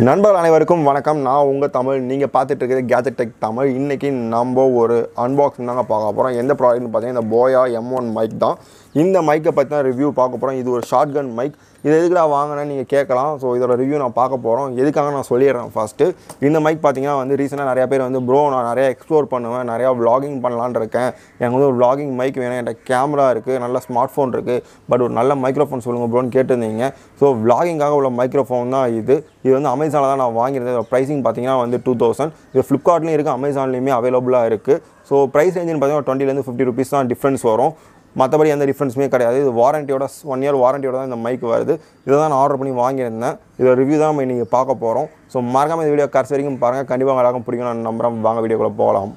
நண்பர்கள் அனைவருக்கும் வணக்கம். நான் உங்கள் தமிழ். நீங்கள் பார்த்துட்டு இருக்கிறது கேஜெட் டெக் தமிழ். இன்றைக்கி நம்ம ஒரு அன்பாக்சிங் தாங்க பார்க்க போகிறோம். எந்த ப்ராடக்ட்னு பார்த்தீங்கன்னா இந்த போயா M1 மைக் தான். இந்த மைக்கை பற்றி தான் ரிவ்யூ பார்க்க போகிறோம். இது ஒரு ஷார்ட் கன் மைக். இது எதுக்குடா வாங்கினேன்னு நீங்கள் கேட்கலாம். ஸோ இதோட ரிவ்யூ நான் பார்க்க போகிறோம். எதுக்காக நான் சொல்லிடுறேன் ஃபஸ்ட்டு. இந்த மைக் பார்த்தீங்கன்னா ரீசெண்டாக நிறையா பேர் ப்ரோ நான் நிறையா எக்ஸ்ப்ளோர் பண்ணுவேன், நிறையா vlogging பண்ணலான்னு இருக்கேன், எனக்கு ஒரு vlogging மைக் வேணும், என்கிட்ட கேமரா இருக்குது, நல்ல ஸ்மார்ட் ஃபோன் இருக்குது, பட் ஒரு நல்ல மைக்ரோஃபோன் சொல்லுங்கள் ப்ரோன்னு கேட்டிருந்தீங்க. ஸோ vloggingகாக உள்ள மைக்ரோஃபோன் தான் இது. அமேசானில் தான் நான் வாங்கியிருந்தேன். ப்ரைஸிங் பார்த்தீங்கன்னா 2000. இது ஃப்ளிப்கார்ட்லேயும் இருக்குது, அமேசான்லேயுமே அவைலபிளாக இருக்குது. ஸோ ப்ரைஸ் ரேஞ்சுன்னு பார்த்தீங்கன்னா 20 to 50 rupees தான் டிஃப்ரென்ஸ் வரும். மற்றபடி எந்த டிஃப்ரென்ஸுமே கிடையாது. இது வாரண்டியோட 1 year வாரண்டியோட தான் இந்த மைக் வருது. இதை தான் நான் ஆர்டர் பண்ணி வாங்கியிருந்தேன். இதோட ரிவ்யூ தான் நம்ம இன்றைக்கி பார்க்க போகிறோம். ஸோ மறக்காம இந்த வீடியோ கடைசி வரைக்கும் பாருங்கள். கண்டிப்பாக எல்லாருக்கும் பிடிக்கும் நான் நம்புகிறேன். வாங்க வீடியோக்குள்ளே போகலாம்.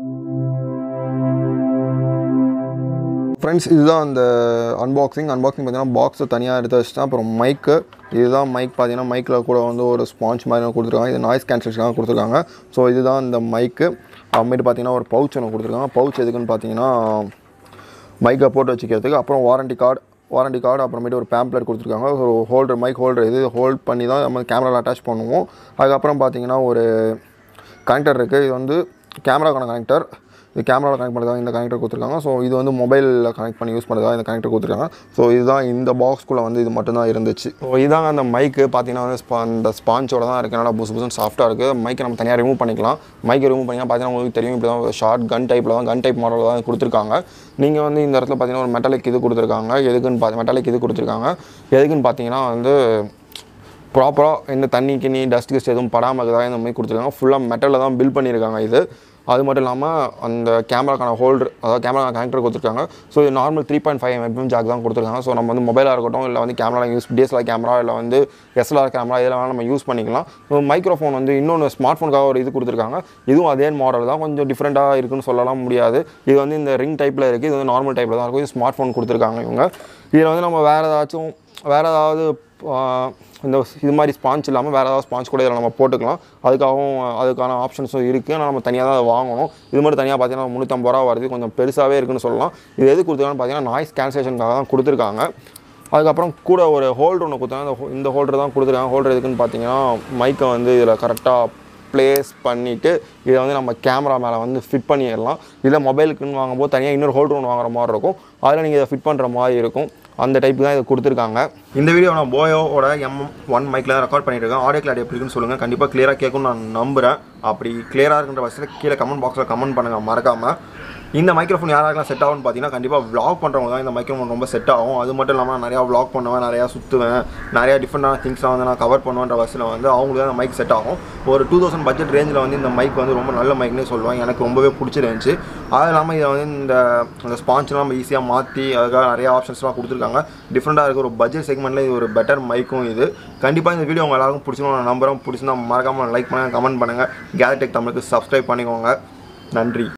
ஃப்ரெண்ட்ஸ், இதுதான் அந்த அன்பாக்சிங் பார்த்தீங்கன்னா பாக்ஸை தனியாக எடுத்து வச்சுட்டேன். அப்புறம் மைக்கு, இதுதான் மைக். பார்த்தீங்கன்னா மைக்கில் கூட ஒரு ஸ்பாஞ்ச் மாதிரி கொடுத்துருக்காங்க. இது நாய்ஸ் கேன்சலேஷனாக கொடுத்துருக்காங்க. ஸோ இதுதான் இந்த மைக்கு. அப்புறமேட்டு பார்த்தீங்கன்னா ஒரு பவுச் ஒன்று கொடுத்துருக்காங்க. பவுச் எதுக்குன்னு பார்த்தீங்கன்னா மைக்கை போட்டு வச்சுக்கிறதுக்கு. அப்புறம் வாரண்டி கார்டு, அப்புறமேட்டு ஒரு பேம்ப்ளெட் கொடுத்துருக்காங்க. ஒரு ஹோல்டர், மைக் ஹோல்டர், இது ஹோல்ட் பண்ணி தான் நம்ம கேமராவில் அட்டாச் பண்ணுவோம். அதுக்கப்புறம் பார்த்தீங்கன்னா ஒரு கனெக்டர் இருக்குது. இது கேமராக்கான கனெக்டர். இது கேமராவில் கனெக்ட் பண்ணுறதா இந்த கனெக்டர் கொடுத்துருக்காங்க. ஸோ இது மொபைலில் கனெக்ட் பண்ணி யூஸ் பண்ணுறதா இந்த கனெக்டர் கொடுத்துருக்காங்க. ஸோ இதுதான் இந்த பாக்ஸ்குள்ளே இது மட்டும்தான் இருந்துச்சு. ஸோ இதாங்க அந்த மைக்கு. பார்த்தீங்கன்னா அந்த ஸ்பாஞ்சோட தான் இருக்குது. நல்லா புதுசு சாஃப்ட்டாக இருக்குது. மைக்கை நம்ம தனியாக ரிமூவ் பண்ணிக்கலாம். மைக்கை ரிமூவ் பண்ணிங்கன்னா பார்த்தீங்கன்னா உங்களுக்கு தெரியும், இப்படி தான் ஷார்ட் கன் டைப் மாடலில் தான் கொடுத்துருக்காங்க. நீங்கள் இந்த இடத்துல பார்த்தீங்கன்னா ஒரு மெட்டாலிக் இது கொடுத்துருக்காங்க. எதுக்குன்னு பார்த்தீங்கன்னா ப்ராப்பராக எந்த தண்ணி டஸ்ட் எதுவும் படாமல் இருக்குதா இந்த மாதிரி கொடுத்துருக்காங்க. ஃபுல்லாக மெட்டலில் தான் பில்ட் பண்ணியிருக்காங்க இது. அது மட்டும் இல்லாமல் அந்த கேமராக்கான ஹோல்டர், அதாவது கேமரா கனெக்டர் கொடுத்துருக்காங்க. ஸோ இது நார்மல் 3.5 mm ஜாக் தான் கொடுத்துருக்காங்க. ஸோ நம்ம மொபைலாக இருக்கட்டும், இல்லை கேமரா DSLR கேமரா, இல்லை SLR கேமரா, இதெல்லாம் வேணால் நம்ம யூஸ் பண்ணிக்கலாம். ஸோ மைக்ரோஃபோன் இன்னொன்று ஸ்மார்ட் ஃபோனுக்காக ஒரு இது கொடுத்துருக்காங்க. இதுவும் அதே மாடல் தான், கொஞ்சம் டிஃப்ரெண்ட்டாக இருக்குன்னு சொல்லலாம் முடியாது. இது இந்த ரிங் டைப்பில் இருக்குது. இது நார்மல் டைப்பில் தான் இருக்கும். இது ஸ்மார்ட் ஃபோன் கொடுத்துருக்காங்க இவங்க. இதில் நம்ம வேறு ஏதாவது இது மாதிரி ஸ்பாஞ்ச் இல்லாமல் வேறு ஏதாவது ஸ்பாஞ்ச் கூட இதில் நம்ம போட்டுக்கலாம். அதுக்கான ஆப்ஷன்ஸும் இருக்குது. ஆனால் நம்ம தனியாக தான் அதை வாங்கணும். இது மட்டும் தனியாக பார்த்தீங்கன்னா 350 ரூபா வருது. கொஞ்சம் பெருசாகவே இருக்குன்னு சொல்லலாம். இது எது கொடுத்துருக்காங்கன்னு பார்த்தீங்கன்னா நாய்ஸ் கேன்சலேஷனுக்காக தான் கொடுத்துருக்காங்க. அதுக்கப்புறம் கூட ஒரு ஹோல்டர் ஒன்று கொடுத்தாங்க. இந்த ஹோல்டர் தான் கொடுத்துருக்காங்க. ஹோல்டர் எதுக்குன்னு பார்த்தீங்கன்னா மைக்கை இதில் கரெக்டாக ப்ளேஸ் பண்ணிவிட்டு இதை நம்ம கேமரா மேலே ஃபிட் பண்ணிடலாம். இல்லை மொபைலுக்குன்னு வாங்கும்போது தனியாக இன்னொரு ஹோல்டர் ஒன்று வாங்குற மாதிரி இருக்கும். அதில் நீங்கள் இதை ஃபிட் பண்ணுற மாதிரி இருக்கும். அந்த டைப்பு தான் இதை கொடுத்துருக்காங்க. இந்த வீடியோ நான் போயோட M1 மைக்கில் தான் ரெக்கார்ட் பண்ணிட்டு இருக்கேன். ஆடியோ கிளாரிட்டி எப்படி இருக்குன்னு சொல்லுங்கள். கண்டிப்பாக கிளியராக கேட்கும்னு நான் நம்புகிறேன். அப்படி கிளியராக இருக்கின்ற பட்சத்தில் கீழே கமெண்ட் பாக்ஸில் கமெண்ட் பண்ணுங்கள் மறக்காமல். இந்த மைக்ரோஃபோன் யாராருக்கெல்லாம் செட் ஆகும்னு பார்த்தீங்கன்னா கண்டிப்பாக vlog பண்ணுறவங்க தான் இந்த மைக்ரோஃபோன் ரொம்ப செட் ஆகும். அது மட்டும் இல்லாமல் நிறையா vlog பண்ணுவேன், நிறையா சுற்றுவேன், நிறையா டிஃப்ரெண்டான திங்ஸ்லாம் நான் கவர் பண்ணுவேன்ற பஸ்ஸில் அவங்களுக்கு தான் இந்த மைக் செட் ஆகும். ஒரு 2000 பட்ஜெட் ரேஞ்சில் இந்த மைக் ரொம்ப நல்ல மைக்னே சொல்லுவேன். எனக்கு ரொம்பவே பிடிச்சிருந்துச்சு. அது இல்லாமல் இதை இந்த ஸ்பான்ஸ்லாம் நம்ம ஈஸியாக மாற்றி அதுக்காக நிறையா ஆப்ஷன்ஸ்லாம் கொடுத்துருக்காங்க. டிஃப்ரெண்ட்டாக இருக்குது. ஒரு பட்ஜெட் செக்மெண்ட்டில் இது ஒரு பெட்டர் மைக்கும் இது. கண்டிப்பாக இந்த வீடியோ உங்கள் எல்லாருக்கும் பிடிச்சிருக்கோம் நான் நம்புகிறேன். பிடிச்சிருந்தா மறக்காமல் லைக் பண்ணுங்கள், கமெண்ட் பண்ணுங்கள். கேஜெட் டெக் தமிழுக்கு சப்ஸ்கிரைப் பண்ணிக்கோங்க. நன்றி.